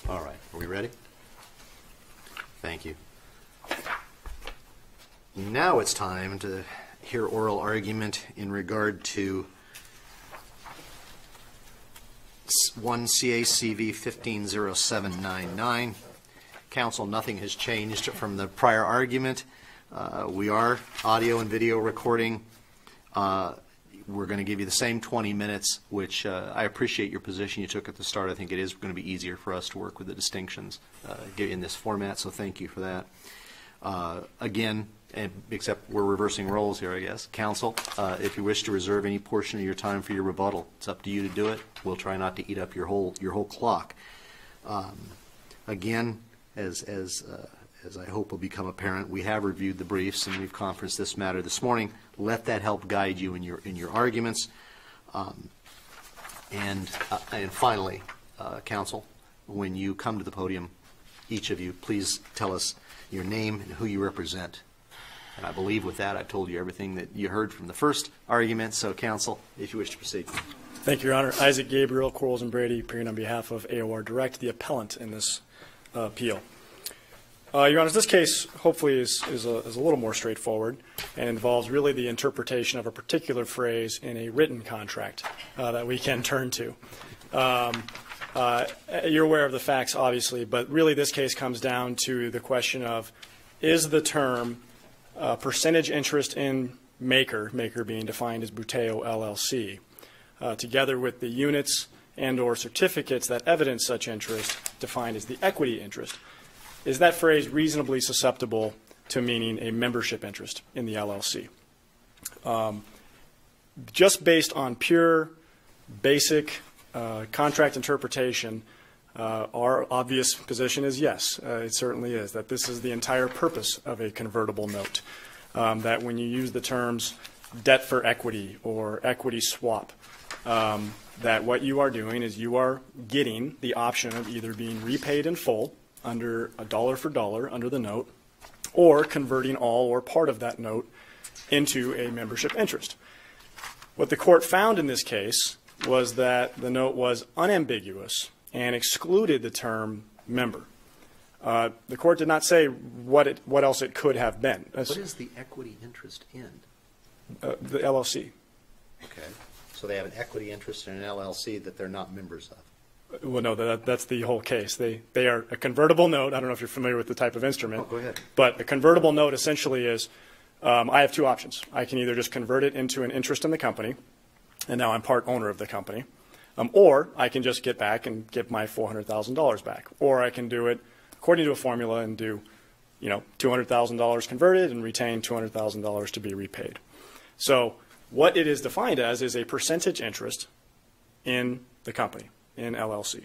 All right, are we ready? Thank you. Now it's time to hear oral argument in regard to 1 CACV 150799. Counsel, nothing has changed from the prior argument. We are audio and video recording. We're going to give you the same 20 minutes, which I appreciate your position you took at the start. I think it is going to be easier for us to work with the distinctions in this format, so thank you for that. Again, except we're reversing roles here, I guess. Counsel, if you wish to reserve any portion of your time for your rebuttal, it's up to you to do it. We'll try not to eat up your whole clock. Again, as I hope will become apparent, we have reviewed the briefs and we've conferenced this matter this morning. Let that help guide you in your arguments. And finally, counsel, when you come to the podium, each of you, please tell us your name and who you represent. And I believe with that I've told you everything that you heard from the first argument. So, counsel, if you wish to proceed. Thank you, Your Honor. Isaac Gabriel, Quarles and Brady, appearing on behalf of AOR Direct, the appellant in this appeal. Your Honor, this case hopefully is a little more straightforward and involves really the interpretation of a particular phrase in a written contract that we can turn to. You're aware of the facts, obviously, but really this case comes down to the question of, is the term percentage interest in Maker being defined as Buteo LLC, together with the units and or certificates that evidence such interest defined as the equity interest, is that phrase reasonably susceptible to meaning a membership interest in the LLC? Just based on pure, basic contract interpretation, our obvious position is yes, it certainly is, that this is the entire purpose of a convertible note. That when you use the terms debt for equity or equity swap, that what you are doing is you are getting the option of either being repaid in full under a dollar for dollar under the note, or converting all or part of that note into a membership interest. What the court found in this case was that the note was unambiguous and excluded the term member. The court did not say what else it could have been. What is the equity interest in? The LLC. Okay. So they have an equity interest in an LLC that they're not members of. Well, no, that's the whole case. They are a convertible note. I don't know if you're familiar with the type of instrument. Oh, go ahead. But a convertible note essentially is, I have two options. I can either just convert it into an interest in the company, and now I'm part owner of the company, or I can just get back and get my $400,000 back. Or I can do it according to a formula and do, $200,000 converted and retain $200,000 to be repaid. So what it is defined as is a percentage interest in the company, in LLC.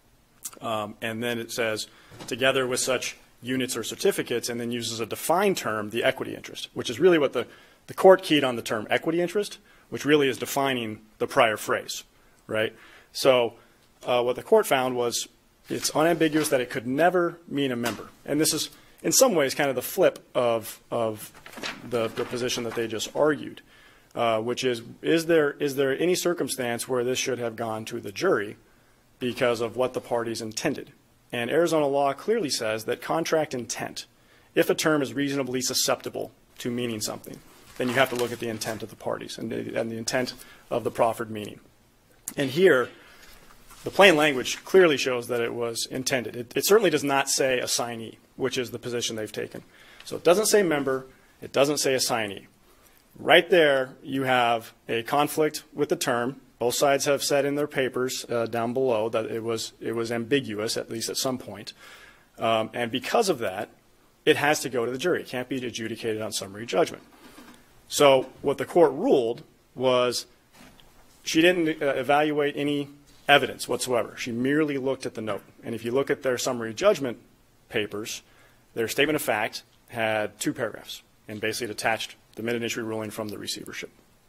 And then it says, together with such units or certificates, and then uses a defined term, the equity interest, which is really what the court keyed on the term equity interest, which really is defining the prior phrase, right? So what the court found was it's unambiguous that it could never mean a member. And this is, in some ways, kind of the flip of the position that they just argued, which is there any circumstance where this should have gone to the jury because of what the parties intended? And Arizona law clearly says that contract intent, if a term is reasonably susceptible to meaning something, then you have to look at the intent of the parties and the intent of the proffered meaning. And here, the plain language clearly shows that it was intended. It certainly does not say assignee, which is the position they've taken. So it doesn't say member. It doesn't say assignee. Right there, you have a conflict with the term. Both sides have said in their papers down below that it was ambiguous, at least at some point. And because of that, it has to go to the jury. It can't be adjudicated on summary judgment. So what the court ruled was she didn't evaluate any evidence whatsoever. She merely looked at the note. And if you look at their summary judgment papers, their statement of fact had 2 paragraphs and basically it attached the minute entry ruling from the receivership.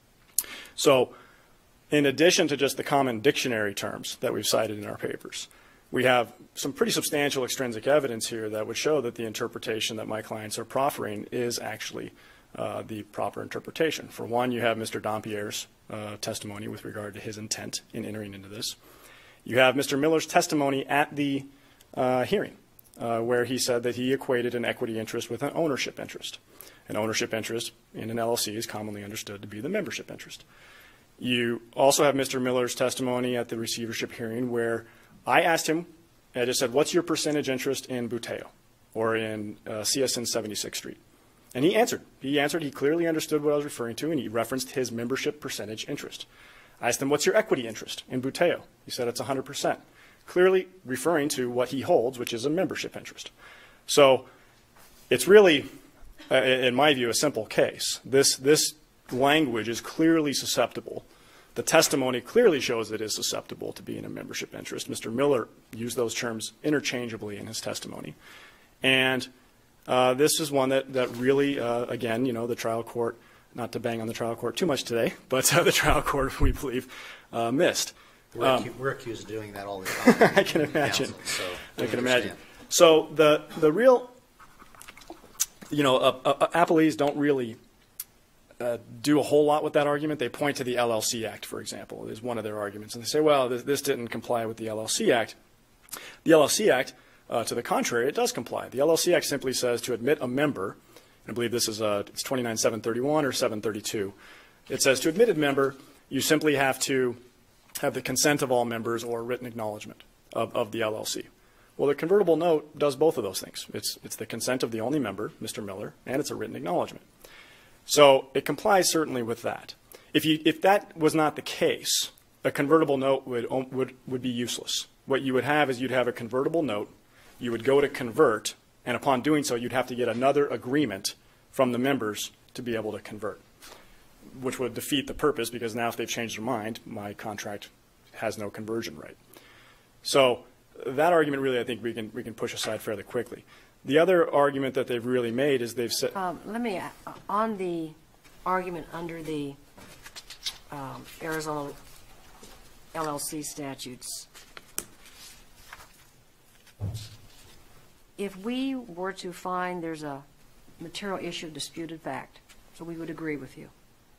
So in addition to just the common dictionary terms that we've cited in our papers, we have some pretty substantial extrinsic evidence here that would show that the interpretation that my clients are proffering is actually the proper interpretation. For one, you have Mr. Dompierre's testimony with regard to his intent in entering into this. You have Mr. Miller's testimony at the hearing where he said that he equated an equity interest with an ownership interest. An ownership interest in an LLC is commonly understood to be the membership interest. You also have Mr. Miller's testimony at the receivership hearing where I asked him, I just said, what's your percentage interest in Buteo or in CSN 76th Street? And he answered. He clearly understood what I was referring to, and he referenced his membership percentage interest. I asked him, what's your equity interest in Buteo? He said it's 100%, clearly referring to what he holds, which is a membership interest. So it's really, in my view, a simple case. This language is clearly susceptible. The testimony clearly shows it is susceptible to being a membership interest. Mr. Miller used those terms interchangeably in his testimony. And this is one that really, again, you know, the trial court, not to bang on the trial court too much today, but the trial court, we believe, missed. We're accused of doing that all the time. I can imagine. Council, so I can understand. imagine. So the real, you know, appellees don't really do a whole lot with that argument. They point to the LLC Act, for example, is one of their arguments. And they say, well, this didn't comply with the LLC Act. The LLC Act, to the contrary, it does comply. The LLC Act simply says to admit a member, and I believe this is it's 29-731 or 732. It says to admit a member, you simply have to have the consent of all members or written acknowledgement of the LLC. Well, the convertible note does both of those things. It's the consent of the only member, Mr. Miller, and it's a written acknowledgement. So it complies certainly with that. If that was not the case, a convertible note would be useless. What you would have is you'd have a convertible note, you would go to convert, and upon doing so, you'd have to get another agreement from the members to be able to convert, which would defeat the purpose because now if they've changed their mind, my contract has no conversion right. So that argument really I think we can push aside fairly quickly. The other argument that they've really made is they've said... Let me, on the argument under the Arizona LLC statutes, if we were to find there's a material issue of disputed fact, so we would agree with you,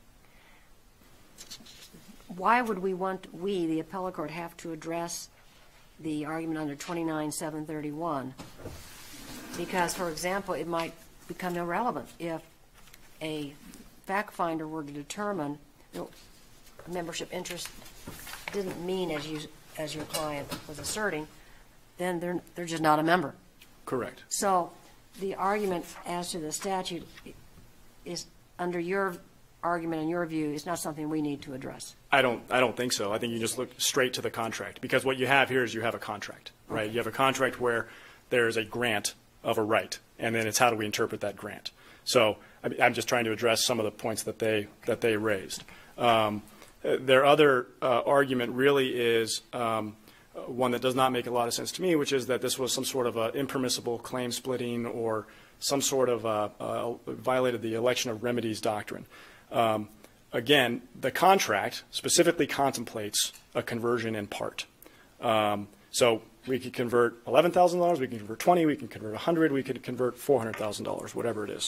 why would we, the appellate court, have to address the argument under 29-731? Because, for example, it might become irrelevant if a fact finder were to determine, you know, membership interest didn't mean as your client was asserting, then they're just not a member. Correct. So the argument as to the statute is, under your argument and your view, is not something we need to address. I don't think so. I think you just look straight to the contract, because what you have here is you have a contract, right? You have a contract where there's a grant of a right, and then it's how do we interpret that grant. So I'm just trying to address some of the points that they raised. Their other argument really is one that does not make a lot of sense to me, which is that this was some sort of impermissible claim splitting or some sort of violated the election of remedies doctrine. Again, the contract specifically contemplates a conversion in part. So we could convert $11,000, we can convert 20, we can convert 100, we could convert $400,000, whatever it is.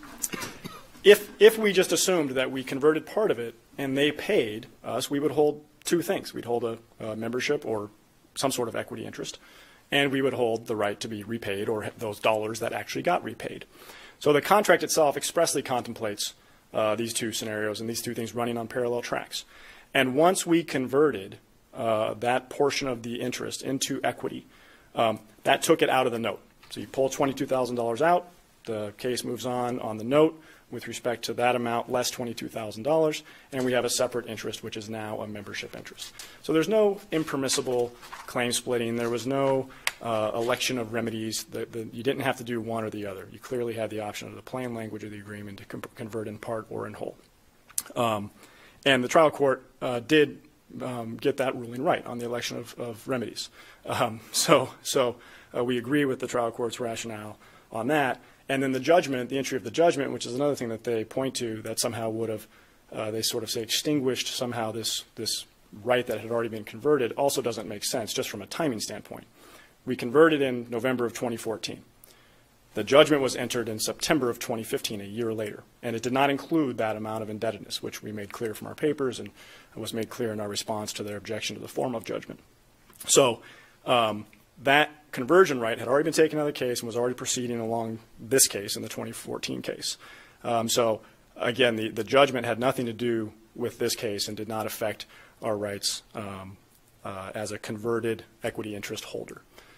If we just assumed that we converted part of it and they paid us, we would hold two things. We'd hold a membership or some sort of equity interest, and we would hold the right to be repaid or those dollars that actually got repaid. So the contract itself expressly contemplates these two scenarios and these two things running on parallel tracks. And once we converted that portion of the interest into equity, that took it out of the note. So you pull $22,000 out, the case moves on the note with respect to that amount less $22,000, and we have a separate interest, which is now a membership interest. So there's no impermissible claim splitting. There was no election of remedies. You didn't have to do one or the other. You clearly had the option of the plain language of the agreement to convert in part or in whole. And the trial court did get that ruling right on the election of remedies. So we agree with the trial court's rationale on that. And then the judgment, the entry of the judgment, which is another thing that they point to that somehow would have, they sort of say extinguished somehow this right that had already been converted, also doesn't make sense just from a timing standpoint. We converted in November of 2014. The judgment was entered in September of 2015, a year later, and it did not include that amount of indebtedness, which we made clear from our papers and was made clear in our response to their objection to the form of judgment. So that conversion right had already been taken out of the case and was already proceeding along this case in the 2014 case. So again, the judgment had nothing to do with this case and did not affect our rights as a converted equity interest holder.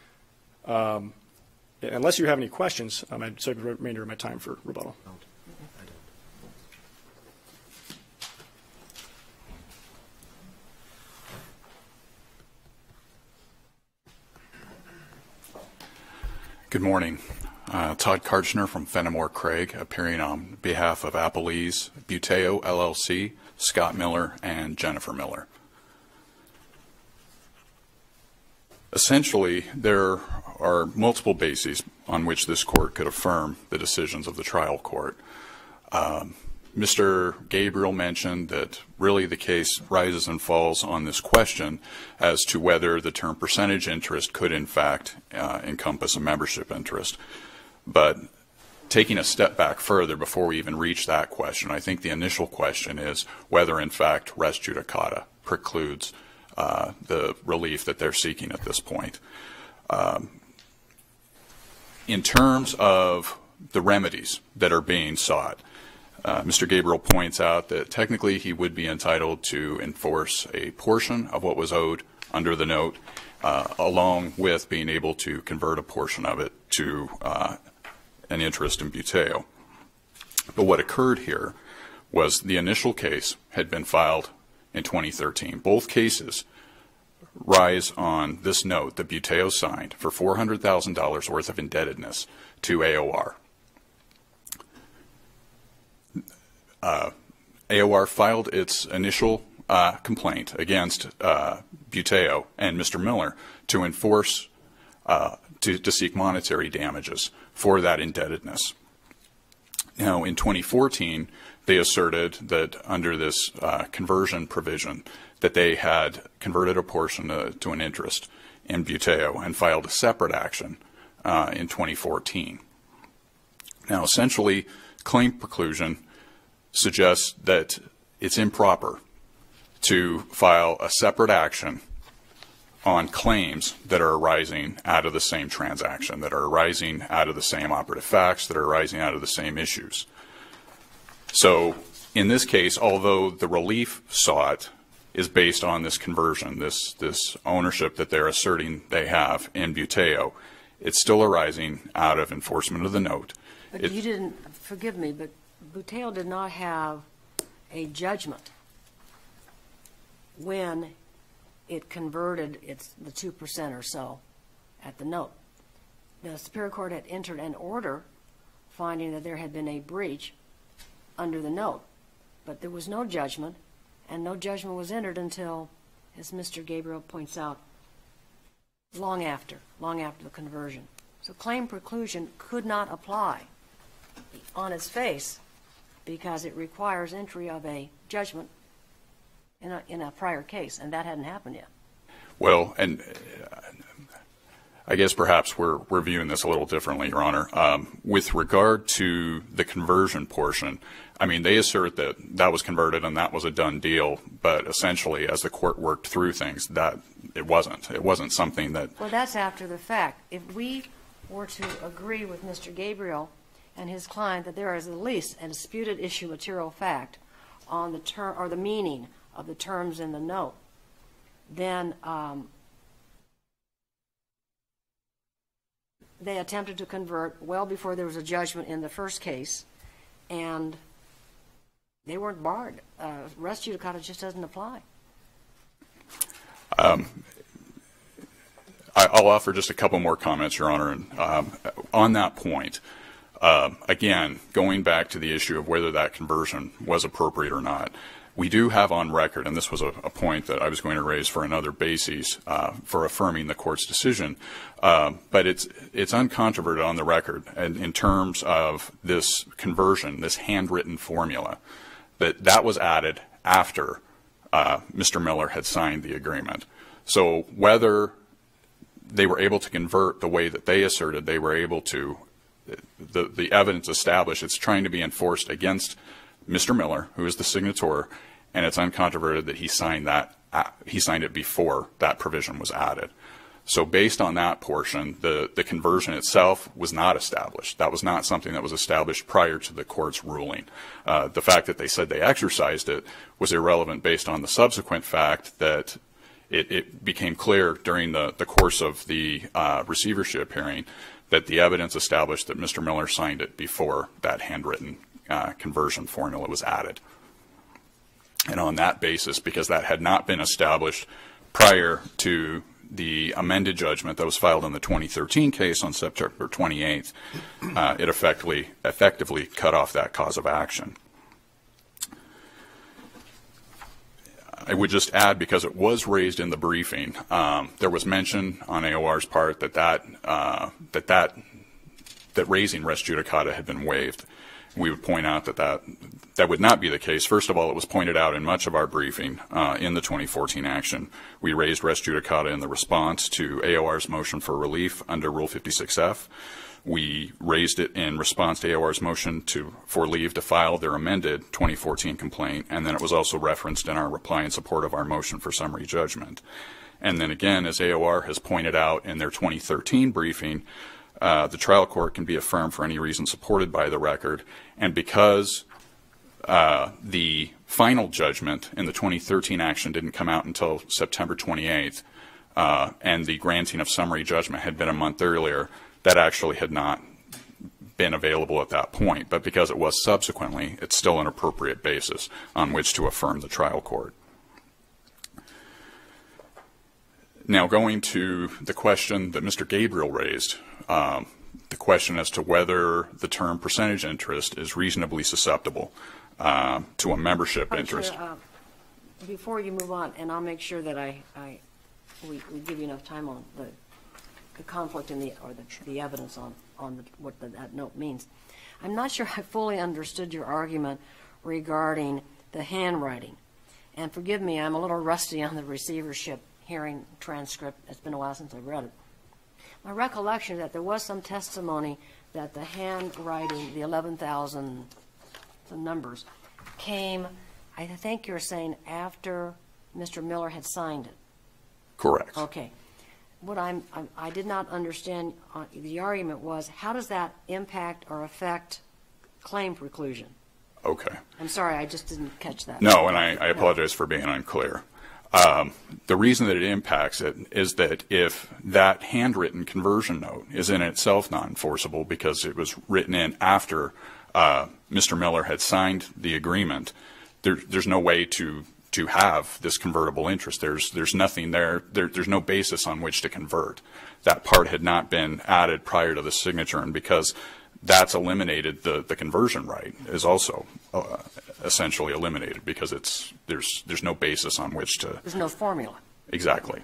Unless you have any questions, I'd save the remainder of my time for rebuttal. Good morning. Todd Karchner from Fenimore Craig, appearing on behalf of Appleese Buteo LLC, Scott Miller, and Jennifer Miller. Essentially, there are multiple bases on which this court could affirm the decisions of the trial court. Mr. Gabriel mentioned that really the case rises and falls on this question as to whether the term percentage interest could in fact encompass a membership interest. But taking a step back further before we even reach that question, I think the initial question is whether in fact res judicata precludes the relief that they're seeking at this point. In terms of the remedies that are being sought, Mr. Gabriel points out that technically he would be entitled to enforce a portion of what was owed under the note, along with being able to convert a portion of it to an interest in Buteo. But what occurred here was the initial case had been filed in 2013. Both cases rise on this note that Buteo signed for $400,000 worth of indebtedness to AOR. AOR filed its initial complaint against Buteo and Mr. Miller to enforce, to seek monetary damages for that indebtedness. Now, in 2014, they asserted that under this conversion provision that they had converted a portion to an interest in Buteo and filed a separate action in 2014. Now, essentially, claim preclusion suggests that it's improper to file a separate action on claims that are arising out of the same transaction, that are arising out of the same operative facts, that are arising out of the same issues. So in this case, although the relief sought is based on this conversion, this ownership that they're asserting they have in Buteo, it's still arising out of enforcement of the note. But you didn't, forgive me, but Buteo did not have a judgment when it converted the 2% or so at the note. The Superior Court had entered an order finding that there had been a breach under the note, but there was no judgment, and no judgment was entered until, as Mr. Gabriel points out, long after the conversion. So claim preclusion could not apply on its face because it requires entry of a judgment in a prior case, and that hadn't happened yet. Well, and I guess perhaps we're viewing this a little differently, Your Honor. With regard to the conversion portion, I mean, they assert that that was converted and that was a done deal, but essentially, as the court worked through things, that it wasn't. It wasn't something that... Well, that's after the fact. If we were to agree with Mr. Gabriel and his client that there is at least a disputed issue material fact on the term or the meaning of the terms in the note, then they attempted to convert well before there was a judgment in the first case, and they weren't barred. Res judicata just doesn't apply. I'll offer just a couple more comments, Your Honor. On that point, again, going back to the issue of whether that conversion was appropriate or not, we do have on record, and this was a point that I was going to raise for another basis for affirming the court's decision, but it's uncontroverted on the record, and in terms of this conversion, this handwritten formula, that was added after Mr. Miller had signed the agreement. So whether they were able to convert the way that they asserted they were able to, the evidence established it's trying to be enforced against Mr. Miller, who is the signator, and it's uncontroverted that he signed it before that provision was added. So based on that portion, the conversion itself was not established. That was not something that was established prior to the court's ruling. The fact that they said they exercised it was irrelevant based on the subsequent fact that it became clear during the course of the receivership hearing that the evidence established that Mr. Miller signed it before that handwritten conversion formula was added. And on that basis, because that had not been established prior to the amended judgment that was filed in the 2013 case on September 28th, it effectively cut off that cause of action. I would just add, because it was raised in the briefing, there was mention on AOR's part that raising res judicata had been waived. We would point out that would not be the case. First of all, it was pointed out in much of our briefing in the 2014 action. We raised res judicata in the response to AOR's motion for relief under Rule 56F. We raised it in response to AOR's motion for leave to file their amended 2014 complaint, and then it was also referenced in our reply in support of our motion for summary judgment. And then again, as AOR has pointed out in their 2013 briefing, the trial court can be affirmed for any reason supported by the record, and because the final judgment in the 2013 action didn't come out until September 28th, and the granting of summary judgment had been a month earlier, that actually had not been available at that point. But because it was subsequently, it's still an appropriate basis on which to affirm the trial court. Now, going to the question that Mr. Gabriel raised, the question as to whether the term percentage interest is reasonably susceptible to a membership interest. Chair, before you move on, and I'll make sure that we give you enough time on the conflict in the evidence on what that note means. I'm not sure I fully understood your argument regarding the handwriting. And forgive me, I'm a little rusty on the receivership hearing transcript. It's been a while since I've read it. My recollection is that there was some testimony that the handwriting, the 11,000 numbers, came, I think you're saying, after Mr. Miller had signed it. Correct. Okay. What I did not understand, the argument was, how does that impact or affect claim preclusion? Okay. I'm sorry, I just didn't catch that. No, and I apologize for being unclear. The reason that it impacts it is that if that handwritten conversion note is in itself non-enforceable because it was written in after Mr. Miller had signed the agreement, there's no way to have this convertible interest. There's nothing there. There's no basis on which to convert. That part had not been added prior to the signature, and because that's eliminated, the conversion right is also essentially eliminated because there's no basis on which to. There's no formula. Exactly.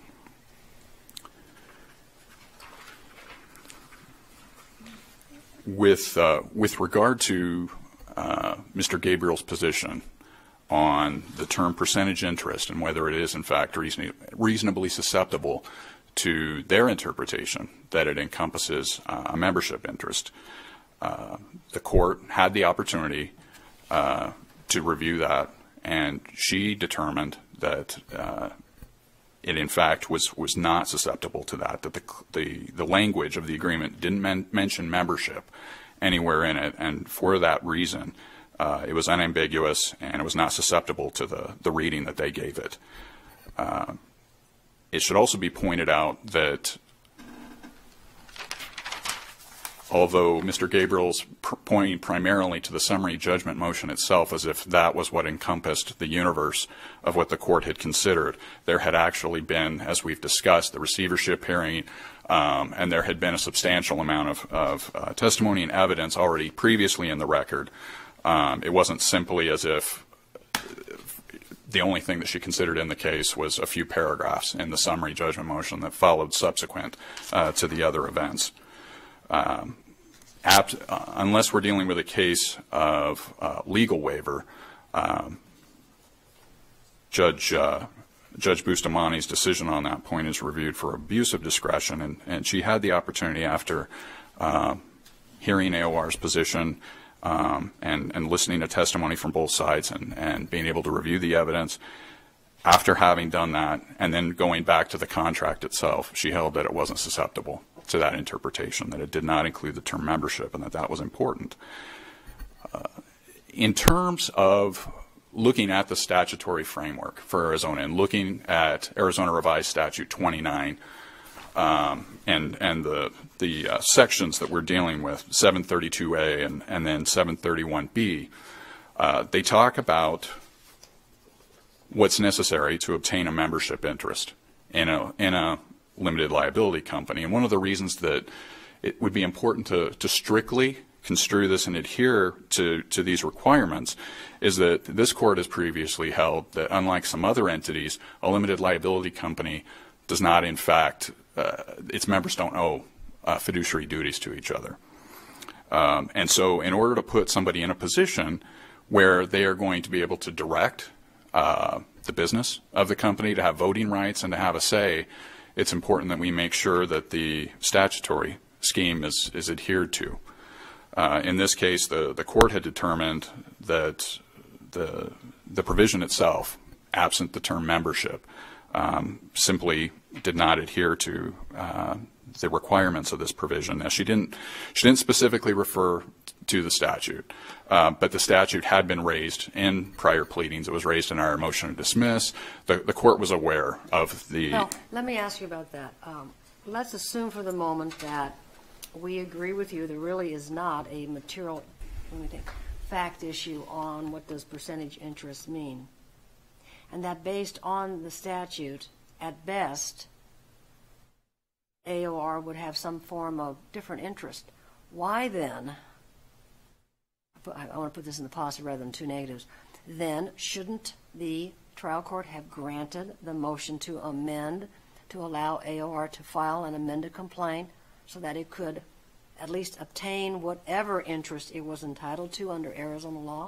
With regard to Mr. Gabriel's position on the term percentage interest and whether it is in fact reasonably susceptible to their interpretation that it encompasses a membership interest, the court had the opportunity to review that, and she determined that it in fact was not susceptible to that the language of the agreement didn't mention membership anywhere in it, and for that reason it was unambiguous and it was not susceptible to the reading that they gave it. It should also be pointed out that although Mr. Gabriel's pointing primarily to the summary judgment motion itself as if that was what encompassed the universe of what the court had considered, there had actually been, as we've discussed, the receivership hearing, and there had been a substantial amount of testimony and evidence already previously in the record. It wasn't simply as if the only thing that she considered in the case was a few paragraphs in the summary judgment motion that followed subsequent to the other events. Unless we're dealing with a case of legal waiver, Judge Bustamani's decision on that point is reviewed for abuse of discretion, and she had the opportunity after hearing AOR's position and listening to testimony from both sides and being able to review the evidence, after having done that, and then going back to the contract itself, she held that it wasn't susceptible to that interpretation, that it did not include the term membership, and that that was important. In terms of looking at the statutory framework for Arizona and looking at Arizona Revised Statute 29 and the sections that we're dealing with, 732A and then 731B, they talk about what's necessary to obtain a membership interest in a limited liability company. And one of the reasons that it would be important to strictly construe this and adhere to these requirements is that this court has previously held that, unlike some other entities, a limited liability company does not, in fact, its members don't owe fiduciary duties to each other. And so in order to put somebody in a position where they are going to be able to direct the business of the company, to have voting rights and to have a say, it's important that we make sure that the statutory scheme is adhered to. In this case, the court had determined that the provision itself, absent the term membership, simply did not adhere to the requirements of this provision. Now, she didn't specifically refer to the statute, but the statute had been raised in prior pleadings. It was raised in our motion to dismiss. The court was aware of the... Well, let me ask you about that. Let's assume for the moment that we agree with you there really is not a material, let me think, fact issue on what does percentage interest mean, and that based on the statute, at best, AOR would have some form of different interest. Why then, I want to put this in the positive rather than two negatives, then shouldn't the trial court have granted the motion to amend to allow AOR to file an amended complaint so that it could at least obtain whatever interest it was entitled to under Arizona law?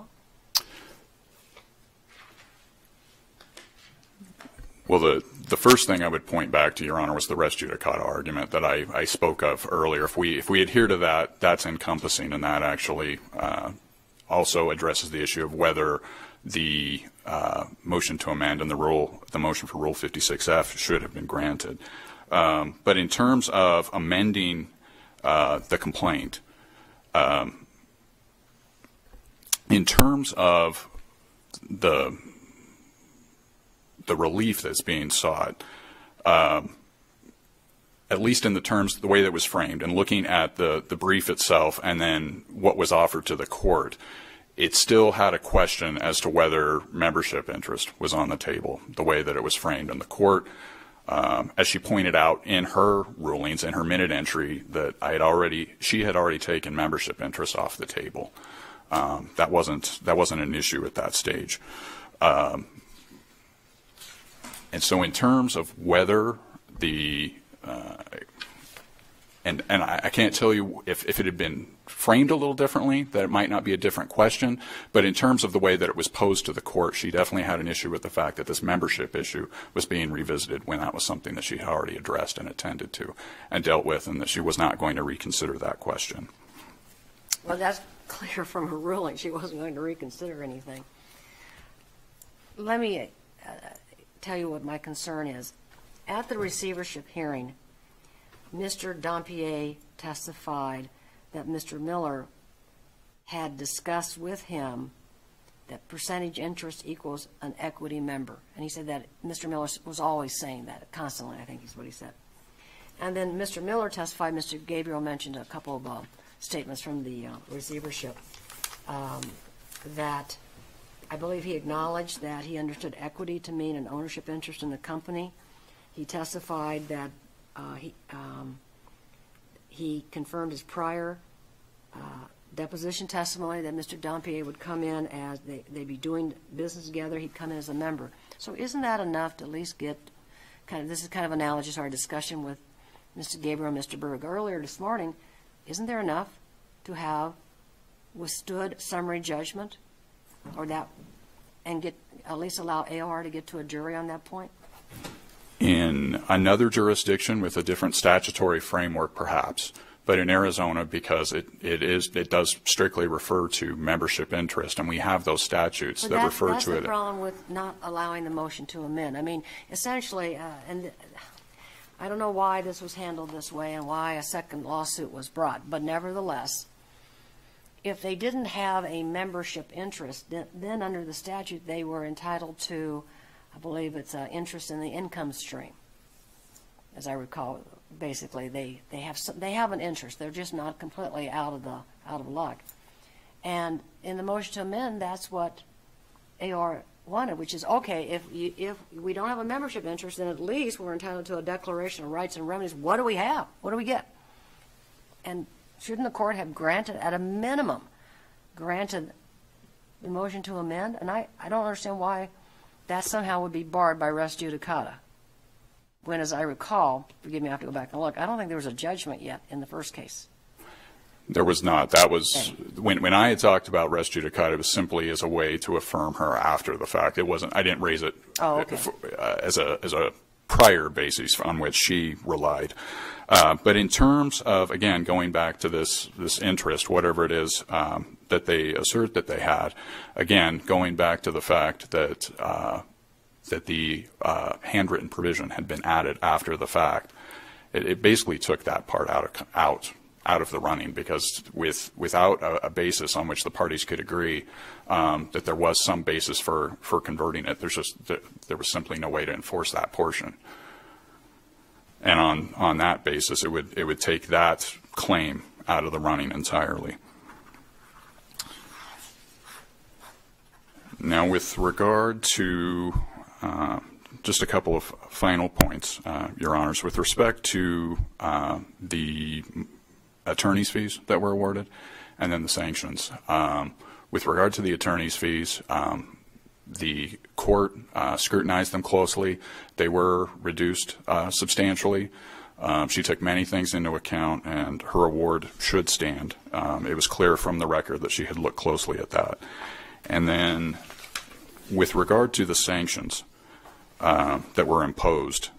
Well, the first thing I would point back to, Your Honor, was the res judicata argument that I spoke of earlier. If we adhere to that, that's encompassing, and that actually also addresses the issue of whether the motion to amend and the motion for Rule 56F should have been granted. But in terms of amending the complaint, in terms of the relief that's being sought, at least in the way that was framed, and looking at the brief itself and then what was offered to the court, it still had a question as to whether membership interest was on the table, the way that it was framed. And the court, as she pointed out in her rulings, in her minute entry, that she had already taken membership interest off the table. That wasn't an issue at that stage. And so in terms of whether and I can't tell you if it had been framed a little differently, that it might not be a different question, but in terms of the way that it was posed to the court, she definitely had an issue with the fact that this membership issue was being revisited when that was something that she had already addressed and attended to and dealt with, and that she was not going to reconsider that question. Well, that's clear from her ruling. She wasn't going to reconsider anything. Let me tell you what my concern is. At the receivership hearing, Mr. Dampier testified that Mr. Miller had discussed with him that percentage interest equals an equity member. And he said that Mr. Miller was always saying that, constantly, I think is what he said. And then Mr. Miller testified, Mr. Gabriel mentioned a couple of statements from the receivership, that I believe he acknowledged that he understood equity to mean an ownership interest in the company. He testified that he confirmed his prior deposition testimony that Mr. Dampier would come in as they'd be doing business together. He'd come in as a member. So isn't that enough to at least get this is kind of analogous to our discussion with Mr. Gabriel and Mr. Berg earlier this morning. Isn't there enough to have withstood summary judgment, or that, and get at least allow AOR to get to a jury on that point? In another jurisdiction with a different statutory framework, perhaps, But in Arizona, because it does strictly refer to membership interest, and we have those statutes But that refer that's to the it. problem with not allowing the motion to amend. I mean, essentially, and I don't know why this was handled this way and why a second lawsuit was brought, but nevertheless, if they didn't have a membership interest, then under the statute, they were entitled to, I believe it's interest in the income stream. As I recall, basically, they have an interest. They're just not completely out of luck. And in the motion to amend, that's what AOR wanted, which is, okay, if we don't have a membership interest, then at least we're entitled to a declaration of rights and remedies. What do we have? What do we get? And shouldn't the court have granted, at a minimum, granted the motion to amend? And I don't understand why that somehow would be barred by res judicata. When, as I recall, forgive me, I have to go back and look, I don't think there was a judgment yet in the first case. There was not. That was when I had talked about res judicata, it was simply as a way to affirm her after the fact. It wasn't. I didn't raise it as a prior basis on which she relied. But in terms of, again, going back to this interest, whatever it is that they assert that they had, again, going back to the fact that that the handwritten provision had been added after the fact, it basically took that part out of the running, because without a basis on which the parties could agree that there was some basis for converting it, there was simply no way to enforce that portion. And on that basis, it would take that claim out of the running entirely. Now, with regard to just a couple of final points, Your Honors, with respect to the attorney's fees that were awarded and then the sanctions. With regard to the attorney's fees, the court scrutinized them closely. They were reduced substantially. She took many things into account, and her award should stand. It was clear from the record that she had looked closely at that. And then with regard to the sanctions that were imposed,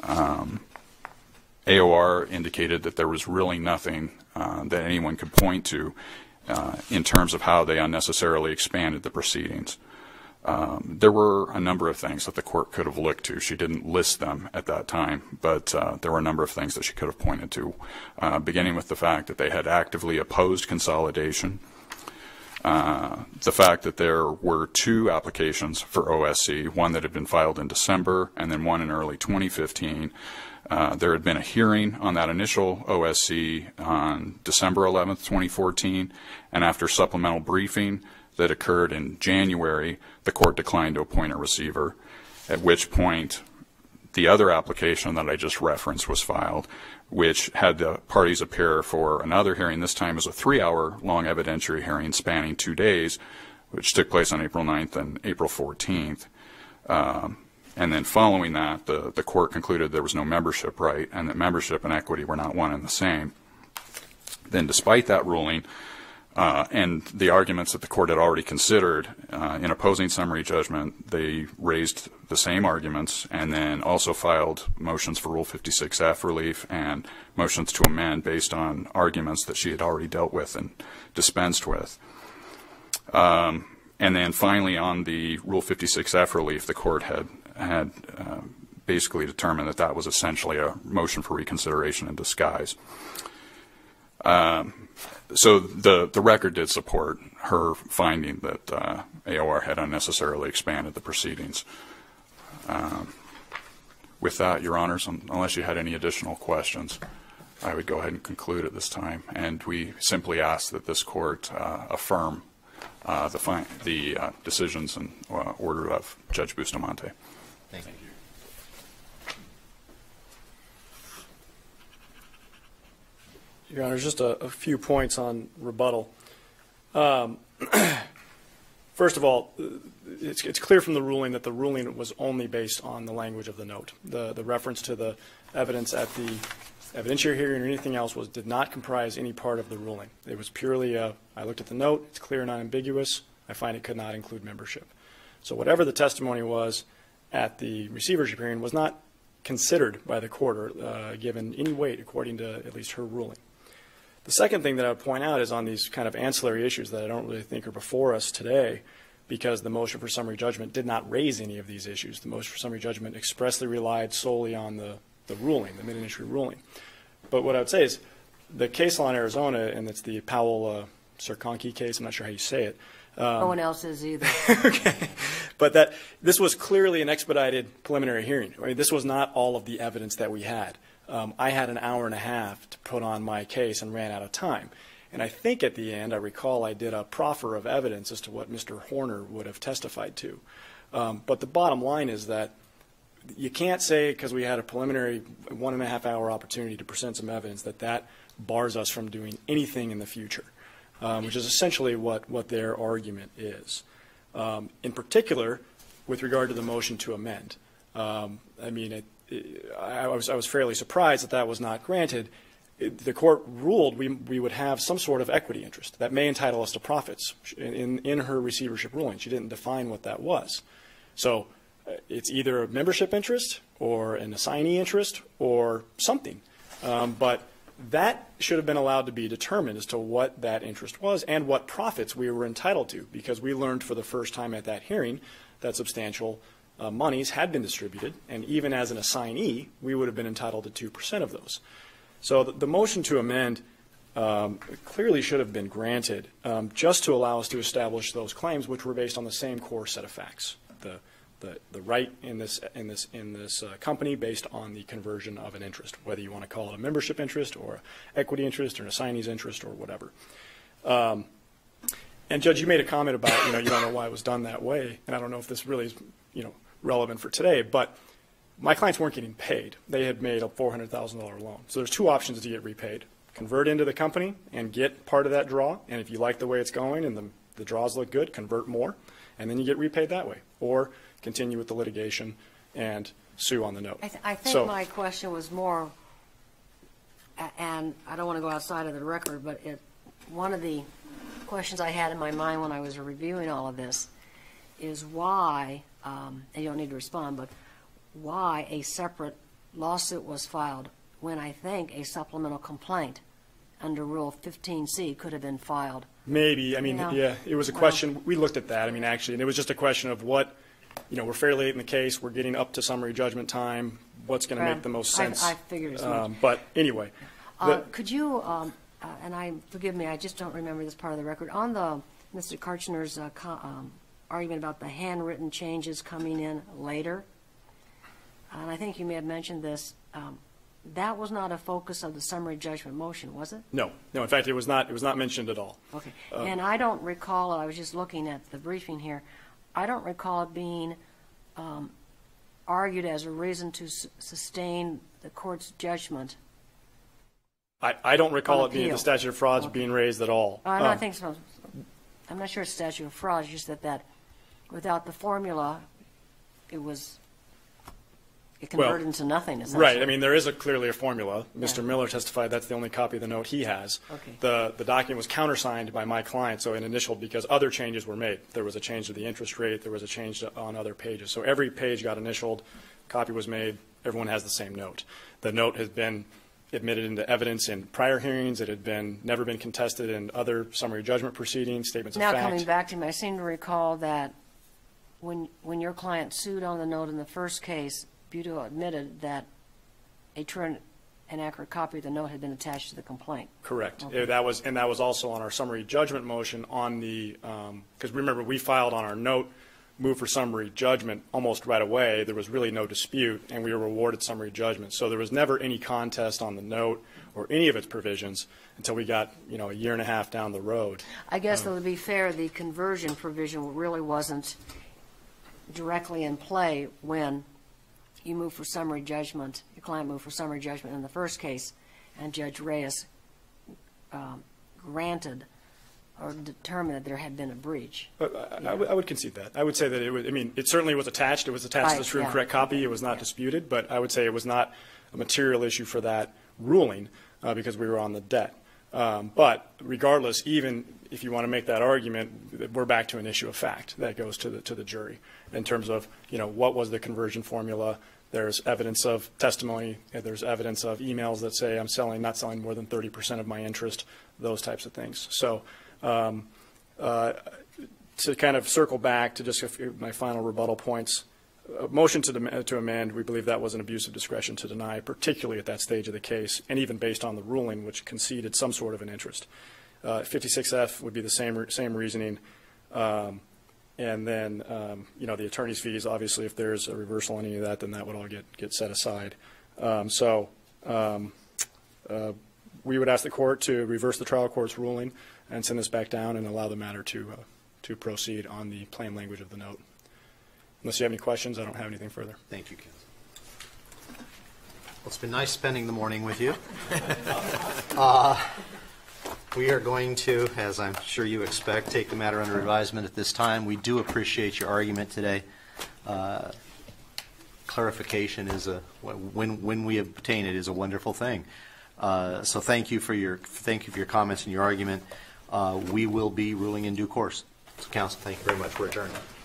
AOR indicated that there was really nothing that anyone could point to in terms of how they unnecessarily expanded the proceedings. There were a number of things that the court could have looked to. She didn't list them at that time, but there were a number of things that she could have pointed to, beginning with the fact that they had actively opposed consolidation, the fact that there were 2 applications for OSC, one that had been filed in December and then one in early 2015. There had been a hearing on that initial OSC on December 11th, 2014, and after supplemental briefing that occurred in January, the court declined to appoint a receiver, at which point the other application that I just referenced was filed, which had the parties appear for another hearing. This time as a 3-hour-long evidentiary hearing spanning 2 days, which took place on April 9th and April 14th. And then following that, the court concluded there was no membership right and that membership and equity were not one and the same. Then despite that ruling and the arguments that the court had already considered in opposing summary judgment, they raised the same arguments and then also filed motions for Rule 56F relief and motions to amend based on arguments that she had already dealt with and dispensed with. And then finally on the Rule 56F relief, the court had basically determined that that was essentially a motion for reconsideration in disguise. So the record did support her finding that AOR had unnecessarily expanded the proceedings. With that, Your Honors, unless you had any additional questions, I would go ahead and conclude at this time. And we simply ask that this court affirm the decisions and order of Judge Bustamante. Thank you. Your Honor, just a few points on rebuttal. First of all, it's clear from the ruling that the ruling was only based on the language of the note. The reference to the evidence at the evidentiary hearing or anything else did not comprise any part of the ruling. It was purely I looked at the note, it's clear and unambiguous, I find it could not include membership. So whatever the testimony was at the receivership hearing was not considered by the court or given any weight according to at least her ruling. The second thing that I would point out is on these kind of ancillary issues that I don't really think are before us today, because the motion for summary judgment did not raise any of these issues. The motion for summary judgment expressly relied solely on the ruling, the mid-entry ruling. But what I would say is the case law in Arizona, and it's the Powell-Circonchi case, I'm not sure how you say it. No one else is either. Okay. But this was clearly an expedited preliminary hearing. I mean, this was not all of the evidence that we had. I had an hour and a half to put on my case and ran out of time. And I think at the end, I recall I did a proffer of evidence as to what Mr. Horner would have testified to. But the bottom line is that you can't say, because we had a preliminary 1.5 hour opportunity to present some evidence, that bars us from doing anything in the future, which is essentially what their argument is. In particular, with regard to the motion to amend, I mean, I was fairly surprised that was not granted. The court ruled we would have some sort of equity interest that may entitle us to profits in her receivership ruling. She didn't define what that was. So it's either a membership interest or an assignee interest or something. But that should have been allowed to be determined as to what that interest was and what profits we were entitled to, because we learned for the first time at that hearing that substantial monies had been distributed, and even as an assignee, we would have been entitled to 2% of those. So the motion to amend clearly should have been granted just to allow us to establish those claims, which were based on the same core set of facts. The right in this company based on the conversion of an interest, whether you want to call it a membership interest or an equity interest or an assignee's interest or whatever. And Judge, you made a comment about, you don't know why it was done that way, and I don't know if this really is, relevant for today, but my clients weren't getting paid. They had made a $400,000 loan. So there's two options to get repaid: convert into the company and get part of that draw, and if you like the way it's going and the draws look good, convert more, and then you get repaid that way, or continue with the litigation and sue on the note. I think my question was more, and I don't want to go outside of the record, but one of the questions I had in my mind when I was reviewing all of this is why, and you don't need to respond, but why a separate lawsuit was filed when I think a supplemental complaint under Rule 15C could have been filed. Maybe. I mean, yeah, it was a question. We looked at that, actually, and it was just a question of what, we're fairly late in the case. We're getting up to summary judgment time. What's going to make the most sense? I figured as much. But anyway. Could you, and forgive me, I just don't remember this part of the record, on Mr. Karchner's argument about the handwritten changes coming in later, and I think you may have mentioned this, that was not a focus of the summary judgment motion, was it? No. In fact, it was not mentioned at all. Okay. And I don't recall, I was just looking at the briefing here, I don't recall it being argued as a reason to sustain the court's judgment. I don't recall it being the statute of frauds being raised at all. I don't think so. I'm not sure it's statute of frauds, just that without the formula, it converted into nothing, essentially. Right. There is clearly a formula. Mr. Miller testified that's the only copy of the note he has. Okay. The document was countersigned by my client, so it initialed because other changes were made. There was a change to the interest rate. There was a change on other pages. So every page got initialed, copy was made. Everyone has the same note. The note has been admitted into evidence in prior hearings. It had never been contested in other summary judgment proceedings, statements of fact. Now coming back to me, I seem to recall that when your client sued on the note in the first case, Buteau admitted that a true and accurate copy of the note had been attached to the complaint. Correct. Okay. That was also on our summary judgment motion on the because remember we filed on our note, moved for summary judgment almost right away. There was really no dispute, and we were awarded summary judgment. So there was never any contest on the note or any of its provisions until we got a year and a half down the road. I guess though, to be fair, the conversion provision really wasn't directly in play when you move for summary judgment, your client moved for summary judgment in the first case, and Judge Reyes granted or determined that there had been a breach. I would concede that. I would say that it was, it certainly was attached. It was attached to the true and correct copy. It was not disputed, but I would say it was not a material issue for that ruling because we were on the debt. But regardless, even if you want to make that argument, we're back to an issue of fact that goes to the jury in terms of what was the conversion formula There's evidence of testimony. There's evidence of emails that say I'm not selling more than 30% of my interest, those types of things. So to kind of circle back to just my final rebuttal points, a motion to amend, we believe that was an abuse of discretion to deny, particularly at that stage of the case, and even based on the ruling, which conceded some sort of an interest. 56F would be the same reasoning. And then, the attorney's fees, obviously, if there's a reversal on any of that, then that would all get set aside. We would ask the court to reverse the trial court's ruling and send this back down and allow the matter to proceed on the plain language of the note. Unless you have any questions, I don't have anything further. Thank you, Ken. Well, it's been nice spending the morning with you. We are going to, as I'm sure you expect, take the matter under advisement at this time. We do appreciate your argument today. Clarification is when we obtain it is a wonderful thing. So thank you for your comments and your argument. We will be ruling in due course. So, counsel, thank you very much. We're adjourned.